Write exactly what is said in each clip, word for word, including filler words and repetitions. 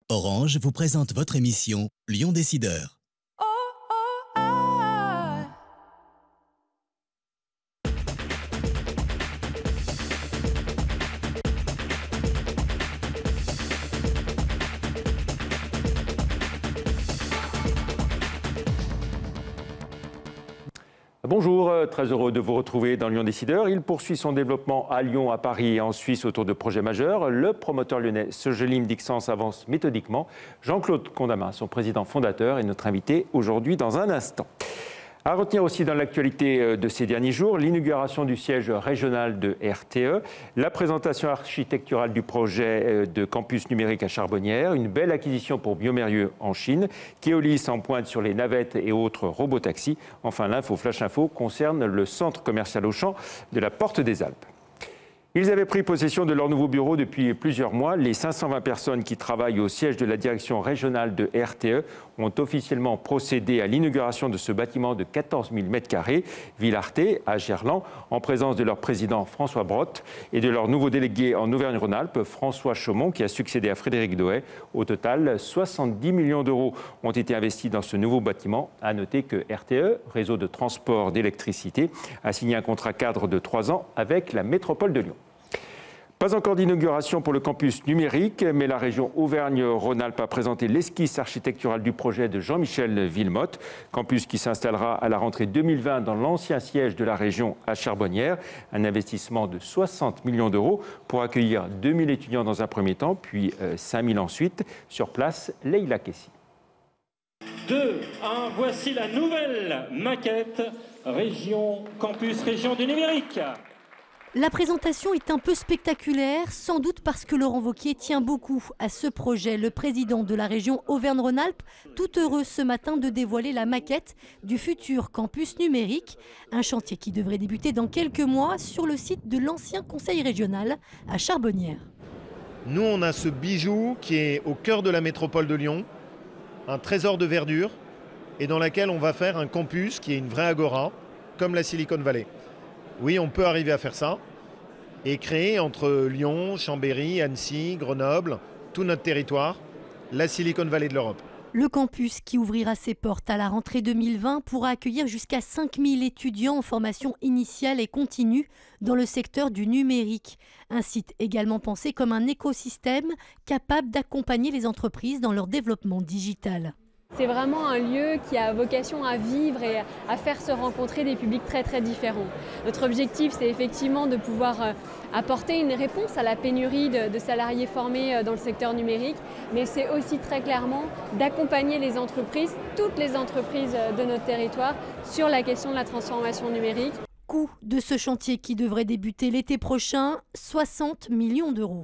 Orange vous présente votre émission Lyon Décideur. Bonjour, très heureux de vous retrouver dans Lyon Décideur. Il poursuit son développement à Lyon, à Paris et en Suisse autour de projets majeurs. Le promoteur lyonnais Cegelim Dixence avance méthodiquement. Jean-Claude Condamin, son président fondateur, est notre invité aujourd'hui dans un instant. À retenir aussi dans l'actualité de ces derniers jours, l'inauguration du siège régional de R T E, la présentation architecturale du projet de campus numérique à Charbonnières, une belle acquisition pour Biomérieux en Chine, Keolis en pointe sur les navettes et autres robotaxis. Enfin, l'info Flash Info concerne le centre commercial Auchan de la Porte des Alpes. Ils avaient pris possession de leur nouveau bureau depuis plusieurs mois. Les cinq cent vingt personnes qui travaillent au siège de la direction régionale de R T E ont officiellement procédé à l'inauguration de ce bâtiment de quatorze mille mètres carrés, Villarté, à Gerland, en présence de leur président François Brotte et de leur nouveau délégué en Auvergne-Rhône-Alpes, François Chaumont, qui a succédé à Frédéric Dohet. Au total, soixante-dix millions d'euros ont été investis dans ce nouveau bâtiment. À noter que R T E, réseau de transport d'électricité, a signé un contrat cadre de trois ans avec la métropole de Lyon. Pas encore d'inauguration pour le campus numérique, mais la région Auvergne-Rhône-Alpes a présenté l'esquisse architecturale du projet de Jean-Michel Villemotte, campus qui s'installera à la rentrée deux mille vingt dans l'ancien siège de la région à Charbonnières. Un investissement de soixante millions d'euros pour accueillir deux mille étudiants dans un premier temps, puis cinq mille ensuite. Sur place, Leïla Kessi. deux, un, voici la nouvelle maquette région, campus région du numérique. La présentation est un peu spectaculaire, sans doute parce que Laurent Wauquiez tient beaucoup à ce projet. Le président de la région Auvergne-Rhône-Alpes, tout heureux ce matin de dévoiler la maquette du futur campus numérique. Un chantier qui devrait débuter dans quelques mois sur le site de l'ancien conseil régional à Charbonnières. Nous, on a ce bijou qui est au cœur de la métropole de Lyon, un trésor de verdure, et dans laquelle on va faire un campus qui est une vraie agora, comme la Silicon Valley. Oui, on peut arriver à faire ça et créer entre Lyon, Chambéry, Annecy, Grenoble, tout notre territoire, la Silicon Valley de l'Europe. Le campus qui ouvrira ses portes à la rentrée deux mille vingt pourra accueillir jusqu'à cinq mille étudiants en formation initiale et continue dans le secteur du numérique. Un site également pensé comme un écosystème capable d'accompagner les entreprises dans leur développement digital. C'est vraiment un lieu qui a vocation à vivre et à faire se rencontrer des publics très très différents. Notre objectif, c'est effectivement de pouvoir apporter une réponse à la pénurie de, de salariés formés dans le secteur numérique, mais c'est aussi très clairement d'accompagner les entreprises, toutes les entreprises de notre territoire, sur la question de la transformation numérique. Coût de ce chantier qui devrait débuter l'été prochain, soixante millions d'euros.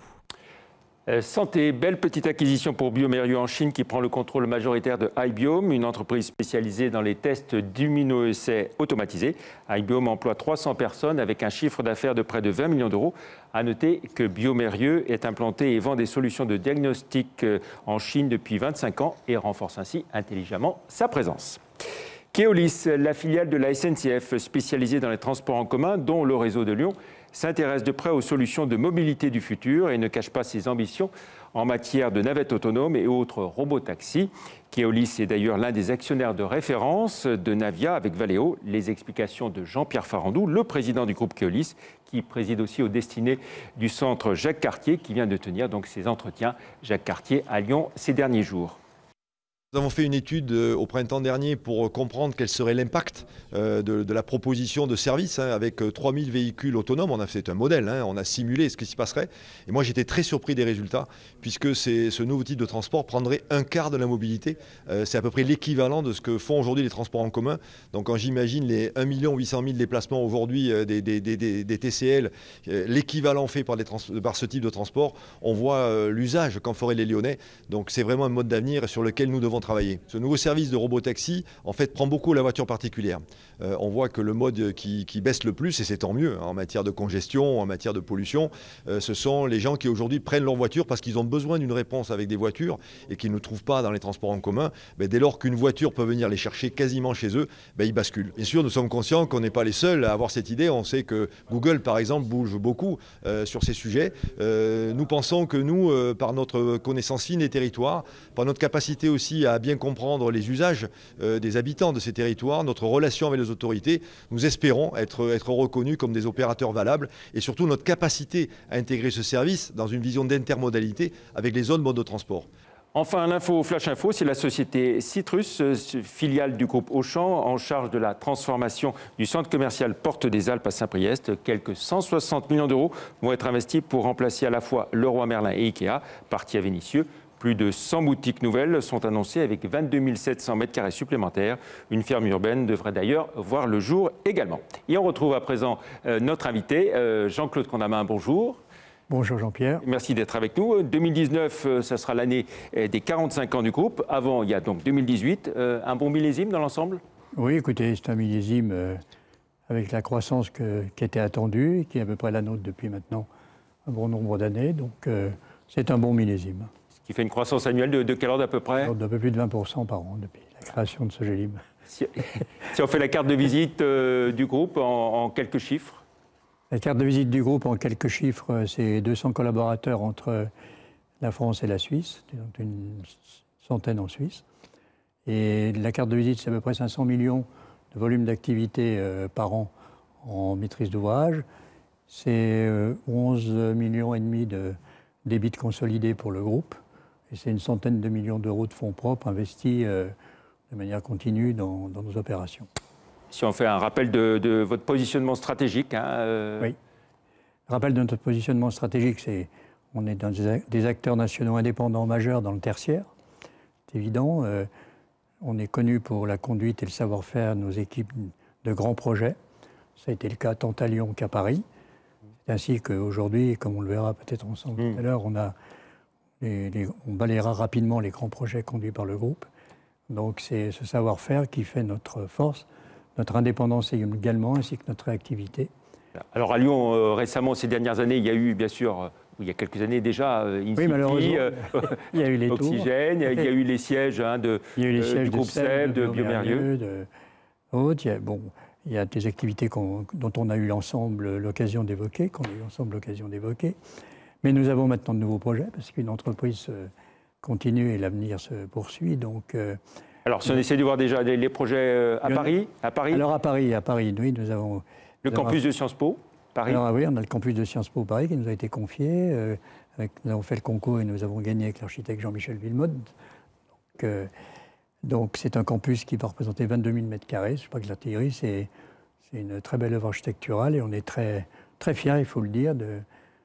Santé, belle petite acquisition pour Biomérieux en Chine qui prend le contrôle majoritaire de iBiome, une entreprise spécialisée dans les tests d'immunoessais automatisés. iBiome emploie trois cents personnes avec un chiffre d'affaires de près de vingt millions d'euros. À noter que Biomérieux est implanté et vend des solutions de diagnostic en Chine depuis vingt-cinq ans et renforce ainsi intelligemment sa présence. Keolis, la filiale de la S N C F spécialisée dans les transports en commun, dont le réseau de Lyon, s'intéresse de près aux solutions de mobilité du futur et ne cache pas ses ambitions en matière de navettes autonomes et autres robotaxis. Keolis est d'ailleurs l'un des actionnaires de référence de Navia avec Valeo. Les explications de Jean-Pierre Farandou, le président du groupe Keolis, qui préside aussi aux destinées du centre Jacques Cartier, qui vient de tenir donc ses entretiens Jacques Cartier à Lyon ces derniers jours. Nous avons fait une étude au printemps dernier pour comprendre quel serait l'impact de, de la proposition de service hein, avec trois mille véhicules autonomes. On a fait un modèle, hein, on a simulé ce qui s'y passerait. Et moi j'étais très surpris des résultats puisque ce nouveau type de transport prendrait un quart de la mobilité. Euh, c'est à peu près l'équivalent de ce que font aujourd'hui les transports en commun. Donc quand j'imagine les un million huit cent mille déplacements aujourd'hui des, des, des, des, des T C L, euh, l'équivalent fait par, des par ce type de transport, on voit euh, l'usage qu'en feraient les Lyonnais. Donc c'est vraiment un mode d'avenir sur lequel nous devons travailler. Ce nouveau service de robotaxi, en fait, prend beaucoup la voiture particulière. Euh, on voit que le mode qui, qui baisse le plus, et c'est tant mieux, hein, en matière de congestion, en matière de pollution, euh, ce sont les gens qui aujourd'hui prennent leur voiture parce qu'ils ont besoin d'une réponse avec des voitures et qu'ils ne trouvent pas dans les transports en commun. Ben, dès lors qu'une voiture peut venir les chercher quasiment chez eux, ben, ils basculent. Bien sûr, nous sommes conscients qu'on n'est pas les seuls à avoir cette idée. On sait que Google, par exemple, bouge beaucoup euh, sur ces sujets. Euh, nous pensons que nous, euh, par notre connaissance fine des territoires, par notre capacité aussi à bien comprendre les usages euh, des habitants de ces territoires, notre relation avec les autorités, nous espérons être, être reconnus comme des opérateurs valables et surtout notre capacité à intégrer ce service dans une vision d'intermodalité avec les autres modes de transport. Enfin, l'info Flash Info, c'est la société Citrus, filiale du groupe Auchan, en charge de la transformation du centre commercial Porte des Alpes à Saint-Priest. Quelques cent soixante millions d'euros vont être investis pour remplacer à la fois Leroy Merlin et Ikea, partis à Vénissieux. Plus de cent boutiques nouvelles sont annoncées avec vingt-deux mille sept cents mètres carrés supplémentaires. Une ferme urbaine devrait d'ailleurs voir le jour également. Et on retrouve à présent euh, notre invité, euh, Jean-Claude Condamin. Bonjour. Bonjour Jean-Pierre. Merci d'être avec nous. deux mille dix-neuf, ça sera l'année des quarante-cinq ans du groupe. Avant, il y a donc deux mille dix-huit. Un bon millésime dans l'ensemble? Oui, écoutez, c'est un millésime euh, avec la croissance que, qui était attendue et qui est à peu près la nôtre depuis maintenant un bon nombre d'années. Donc euh, c'est un bon millésime. Ce qui fait une croissance annuelle de, de quelle ordre à peu près? D'un peu plus de vingt pour cent par an depuis la création de ce Gélim. Si, si on fait la carte de visite euh, du groupe en, en quelques chiffres? La carte de visite du groupe, en quelques chiffres, c'est deux cents collaborateurs entre la France et la Suisse, donc une centaine en Suisse. Et la carte de visite, c'est à peu près cinq cents millions de volume d'activité euh, par an en maîtrise d'ouvrage. C'est euh, onze millions et demi de débits consolidés pour le groupe. Et c'est une centaine de millions d'euros de fonds propres investis euh, de manière continue dans, dans nos opérations. Si on fait un rappel de, de votre positionnement stratégique. Hein, euh... Oui. Le rappel de notre positionnement stratégique, c'est on est dans des acteurs nationaux indépendants majeurs dans le tertiaire. C'est évident. Euh, on est connu pour la conduite et le savoir-faire de nos équipes de grands projets. Ça a été le cas tant à Lyon qu'à Paris. C'est ainsi qu'aujourd'hui, comme on le verra peut-être ensemble mmh. tout à l'heure, on, a les, les, on balayera rapidement les grands projets conduits par le groupe. Donc c'est ce savoir-faire qui fait notre force, notre indépendance également, ainsi que notre réactivité. Alors à Lyon, euh, récemment, ces dernières années, il y a eu, bien sûr, euh, il y a quelques années déjà, euh, Incity, oui, malheureusement, euh, il y a eu les Oxygène, tours. Il y a eu les sièges hein, de, il y a eu les sièges euh, du groupe S E B, de, de Biomérieux. De, il, y a, bon, il y a des activités qu'on, dont on a eu l'ensemble l'occasion d'évoquer, qu'on a eu ensemble l'occasion d'évoquer. Mais nous avons maintenant de nouveaux projets, parce qu'une entreprise continue et l'avenir se poursuit. Donc, euh, Alors, si on essaie de voir déjà les, les projets à Paris, à Paris Alors, à Paris, à Paris, oui, nous avons... Le nous campus avons, de Sciences Po, Paris. Alors, oui, on a le campus de Sciences Po Paris qui nous a été confié. Euh, avec, nous avons fait le concours et nous avons gagné avec l'architecte Jean-Michel Villemode. Donc, euh, donc, c'est un campus qui va représenter vingt-deux mille mètres carrés. Je crois que l'artillerie, c'est une très belle œuvre architecturale et on est très, très fiers, il faut le dire, de,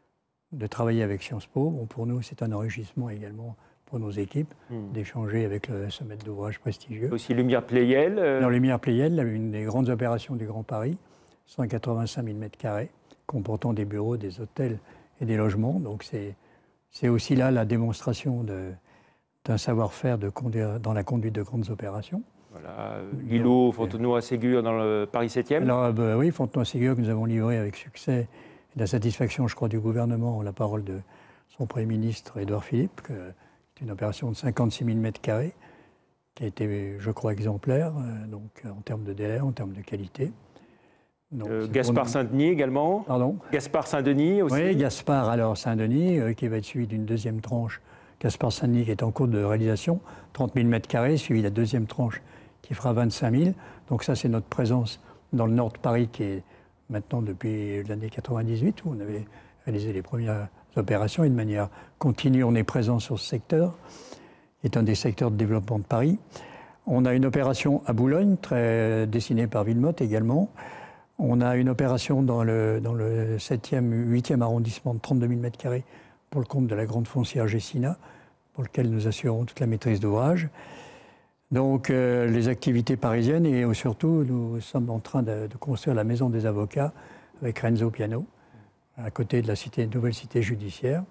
de travailler avec Sciences Po. Bon, pour nous, c'est un enrichissement également pour nos équipes, mmh. d'échanger avec le, ce maître d'ouvrage prestigieux. Aussi Lumière Pleyel. Euh... Dans Lumière Pleyel, une des grandes opérations du Grand Paris, cent quatre-vingt-cinq mille mètres carrés, comportant des bureaux, des hôtels et des logements. Donc c'est aussi là la démonstration d'un savoir-faire dans la conduite de grandes opérations. Voilà, Lilo, Fontenoy-Ségur dans le Paris septième. Alors bah, oui, Fontenoy-Ségur que nous avons livré avec succès et de la satisfaction, je crois, du gouvernement, la parole de son Premier ministre, Édouard Philippe, que c'est une opération de cinquante-six mille mètres carrés, qui a été, je crois, exemplaire, euh, donc en termes de délai, en termes de qualité. Donc, euh, Gaspard Saint-Denis également. Pardon. Gaspard Saint-Denis aussi. Oui, Gaspard alors Saint-Denis, euh, qui va être suivi d'une deuxième tranche. Gaspard Saint-Denis qui est en cours de réalisation, trente mille mètres carrés, suivi de la deuxième tranche qui fera vingt-cinq mille. Donc ça, c'est notre présence dans le nord de Paris qui est maintenant depuis l'année quatre-vingt-dix-huit, où on avait réalisé les premières opérations et de manière continue, on est présent sur ce secteur, qui est un des secteurs de développement de Paris. On a une opération à Boulogne, très dessinée par Villemot également. On a une opération dans le, dans le septième, huitième arrondissement de trente-deux mille mètres carrés pour le compte de la grande foncière Gessina, pour lequel nous assurons toute la maîtrise d'ouvrage. Donc euh, les activités parisiennes et surtout nous sommes en train de, de construire la maison des avocats avec Renzo Piano, à côté de la cité, nouvelle cité judiciaire.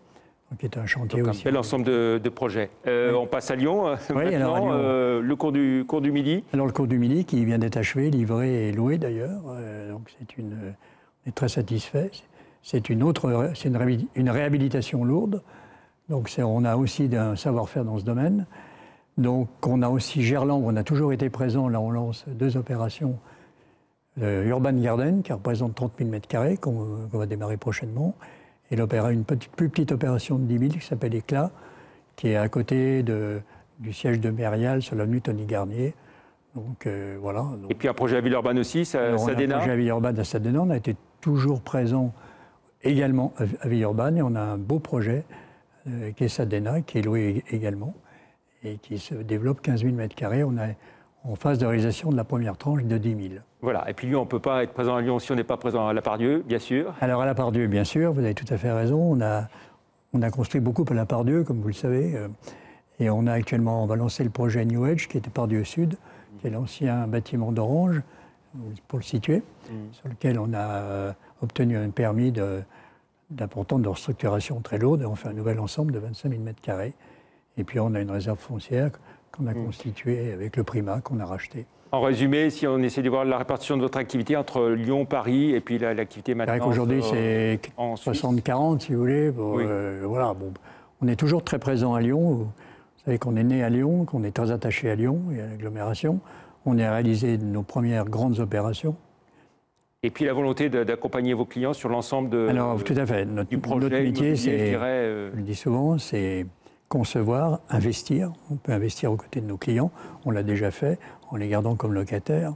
qui est un chantier Donc, aussi. un bel ensemble de, de projets. Euh, oui. On passe à Lyon. Oui, maintenant, alors à Lyon. Euh, le cours du, cours du Midi. Alors le cours du Midi qui vient d'être achevé, livré et loué d'ailleurs. Euh, donc c'est une, on est très satisfait. C'est une autre, c'est une, une réhabilitation lourde. Donc on a aussi un savoir-faire dans ce domaine. Donc on a aussi Gerland, où on a toujours été présent. Là on lance deux opérations. Euh, Urban Garden qui représente trente mille mètres carrés qu'on qu'on va démarrer prochainement. Et une petite, plus petite opération de dix mille qui s'appelle Éclat, qui est à côté de, du siège de Mérial sur l'avenue Tony Garnier. Donc euh, voilà. Donc, et puis un projet à Villeurbanne aussi, ça, Sadena. Un projet à Villeurbanne à Sadena. On a été toujours présent également à Villeurbanne et on a un beau projet euh, qui est Sadena, qui est loué également et qui se développe quinze mille mètres carrés. On est en phase de réalisation de la première tranche de dix mille. Voilà, et puis Lyon, on ne peut pas être présent à Lyon si on n'est pas présent à La Part-Dieu, bien sûr. Alors à La Part-Dieu, bien sûr, vous avez tout à fait raison. On a, on a construit beaucoup à La Part-Dieu, comme vous le savez. Euh, et on a actuellement, on va lancer le projet New Edge, qui était Part-Dieu Sud, qui est l'ancien bâtiment d'Orange, pour le situer, mmh. sur lequel on a euh, obtenu un permis d'importante de, de restructuration très lourde. Et on fait un nouvel ensemble de vingt-cinq mille mètres carrés. Et puis on a une réserve foncière qu'on a mmh. constituée avec le Prima, qu'on a racheté. En résumé, si on essaie de voir la répartition de votre activité entre Lyon, Paris et puis l'activité maintenant... C'est vrai qu'aujourd'hui, c'est soixante quarante, si vous voulez. Bon, oui. euh, voilà, bon, on est toujours très présent à Lyon. Vous savez qu'on est né à Lyon, qu'on est très attaché à Lyon et à l'agglomération. On a réalisé nos premières grandes opérations. Et puis la volonté d'accompagner vos clients sur l'ensemble de, Alors, tout à fait. Notre, du projet notre métier, c'est, euh... je le dis souvent, c'est concevoir, investir. On peut investir aux côtés de nos clients. On l'a déjà fait en les gardant comme locataires.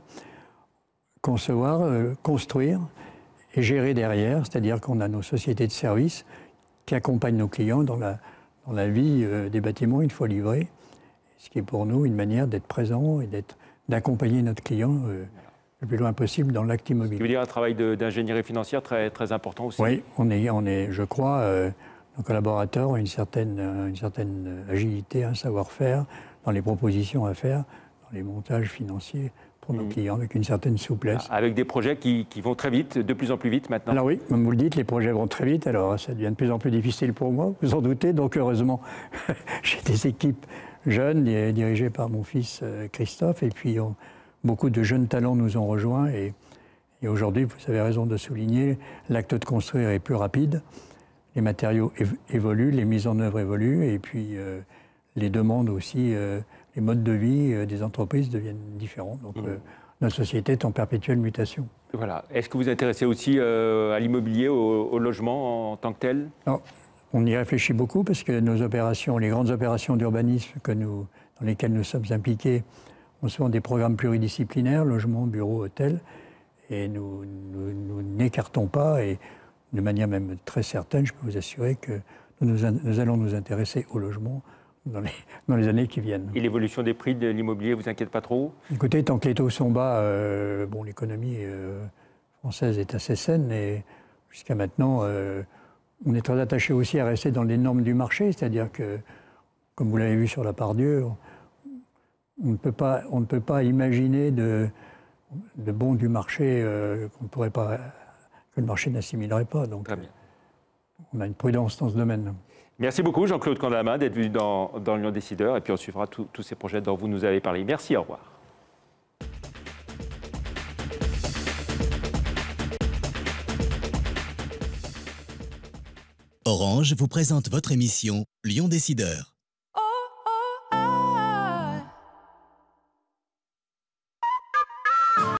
Concevoir, euh, construire et gérer derrière. C'est-à-dire qu'on a nos sociétés de services qui accompagnent nos clients dans la, dans la vie euh, des bâtiments une fois livrés. Ce qui est pour nous une manière d'être présent et d'accompagner notre client euh, le plus loin possible dans l'acte immobilier. Ça veut dire un travail d'ingénierie financière très, très important aussi. Oui, on est, on est je crois, euh, nos collaborateurs ont une certaine, une certaine agilité, un savoir-faire dans les propositions à faire, dans les montages financiers pour nos mmh. clients, avec une certaine souplesse. Avec des projets qui, qui vont très vite, de plus en plus vite maintenant. Alors oui, comme vous le dites, les projets vont très vite, alors ça devient de plus en plus difficile pour moi, vous en doutez, donc heureusement, j'ai des équipes jeunes, dirigées par mon fils Christophe, et puis on, beaucoup de jeunes talents nous ont rejoints, et, et aujourd'hui, vous avez raison de souligner, l'acte de construire est plus rapide, les matériaux évoluent, les mises en œuvre évoluent, et puis euh, les demandes aussi, euh, les modes de vie euh, des entreprises deviennent différents. Donc mmh. euh, notre société est en perpétuelle mutation. Voilà. Est-ce que vous vous intéressez aussi euh, à l'immobilier, au, au logement en tant que tel? Non. On y réfléchit beaucoup parce que nos opérations, les grandes opérations d'urbanisme que nous, dans lesquelles nous sommes impliqués, ont souvent des programmes pluridisciplinaires, logement, bureau, hôtel, et nous, nous, nous n'écartons pas, et de manière même très certaine, je peux vous assurer que nous, nous allons nous intéresser au logement dans les, dans les années qui viennent. Et l'évolution des prix de l'immobilier vous inquiète pas trop? Écoutez, tant que les taux sont bas, euh, bon, l'économie euh, française est assez saine, et jusqu'à maintenant, euh, on est très attaché aussi à rester dans les normes du marché, c'est-à-dire que, comme vous l'avez vu sur La Part-Dieu, on ne peut pas, on ne peut pas imaginer de, de bons du marché euh, qu'on ne pourrait pas, que le marché n'assimilerait pas. Donc, très bien. On a une prudence dans ce domaine. Merci beaucoup Jean-Claude Condamin d'être venu dans, dans Lyon Décideur, et puis on suivra tous ces projets dont vous nous avez parlé. Merci, au revoir. Orange vous présente votre émission Lyon Décideur.